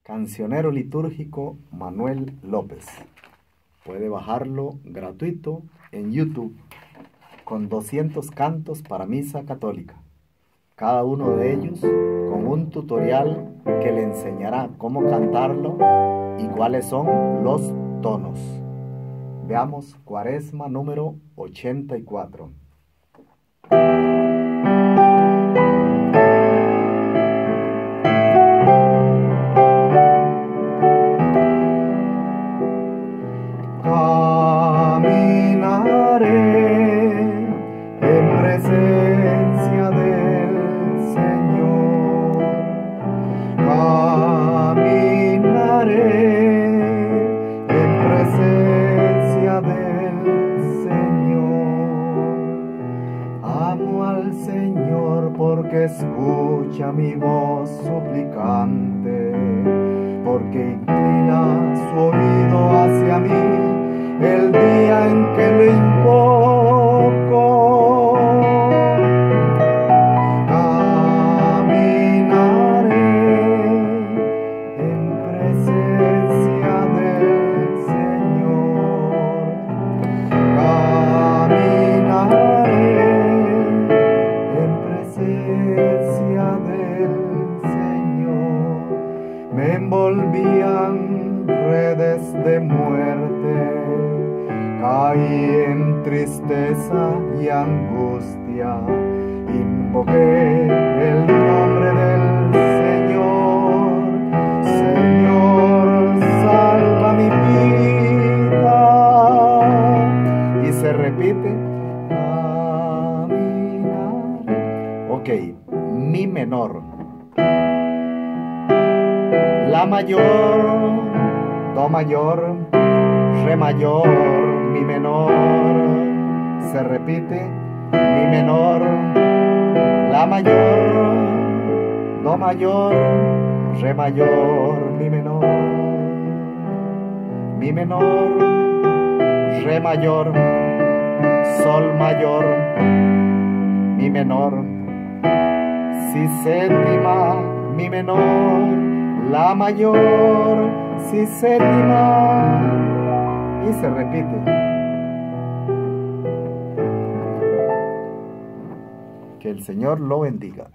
Cancionero litúrgico Manuel López. Puede bajarlo gratuito en YouTube con 200 cantos para misa católica. Cada uno de ellos con un tutorial que le enseñará cómo cantarlo y cuáles son los tonos. Veamos Cuaresma número 84. En presencia del Señor, caminaré en presencia del Señor. Amo al Señor porque escucha mi voz suplicante, porque inclina su oído hacia mí el día en que le invoco. Caminaré en presencia del Señor. Caminaré en presencia del Señor. Me envolvían redes de muerte, caí en tristeza y angustia, invoqué el nombre del Señor. Señor, salva mi vida. Y se repite, caminaré. Ok, mi menor, la mayor, do mayor, re mayor, mi menor. Se repite, mi menor, la mayor, do mayor, re mayor, mi menor. Mi menor, re mayor, sol mayor, mi menor. Si séptima, mi menor, la mayor, si séptima. Y se repite. Que el Señor lo bendiga.